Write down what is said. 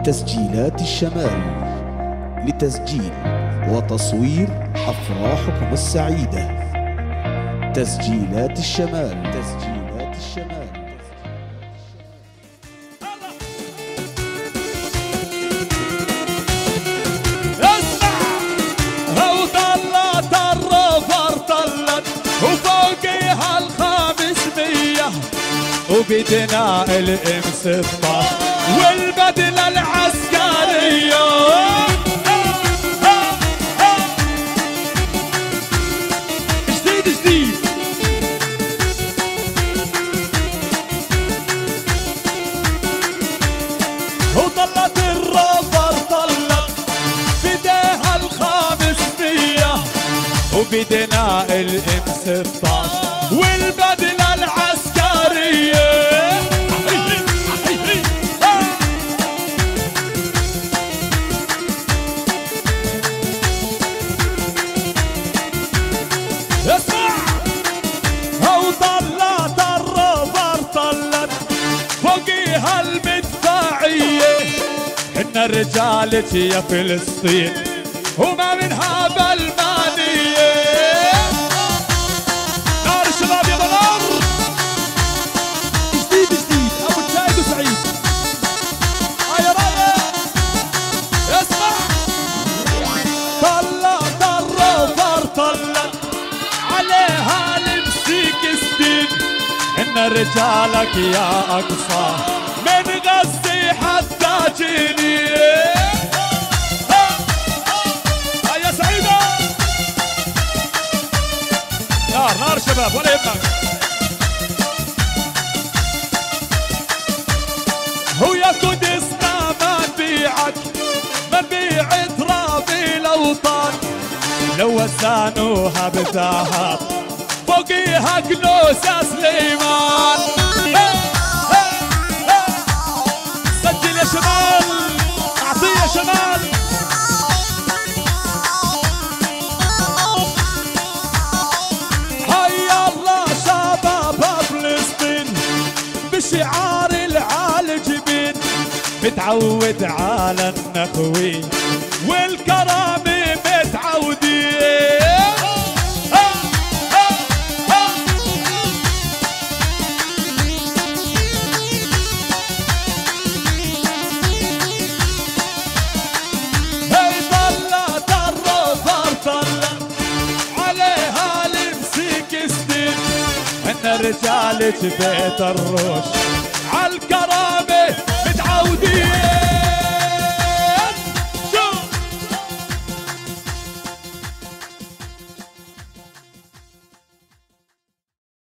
تسجيلات الشمال لتسجيل وتصوير أفراحكم السعيدة. تسجيلات الشمال. تسجيلات الشمال. وفوقيها ال500 وبدنا الام16 والبدلة العسكرية. جديد جديد وطلت الرافر طلت بديها ال500 وبدنا الام16 والبدلة العسكرية. اسمع وطلت الرافر طلت فوقيها المدفعية إن رجالك يا فلسطين وما منها بالمانية. نار الشباب يا بلار جديد جديد أبو الشايب وسعيد. يا رايق اسمع طلت الرافر طلت عليها الام16 إن رجالك يا أقصى من غزة حتى جنين. نار شباب ولا يهمك. هو يا قدسنا ما نبيعك ما نبيع تراب الاوطان لو وزانوها بالذهب فوقيها كنوس سليمان. سجل يا شمال اعطيه يا شمال. بشعار العالي جبين متعود على النخوي والكرامة متعودين. هي طلت الرافر طلت عليها الام16 إن رجالك بيت الروش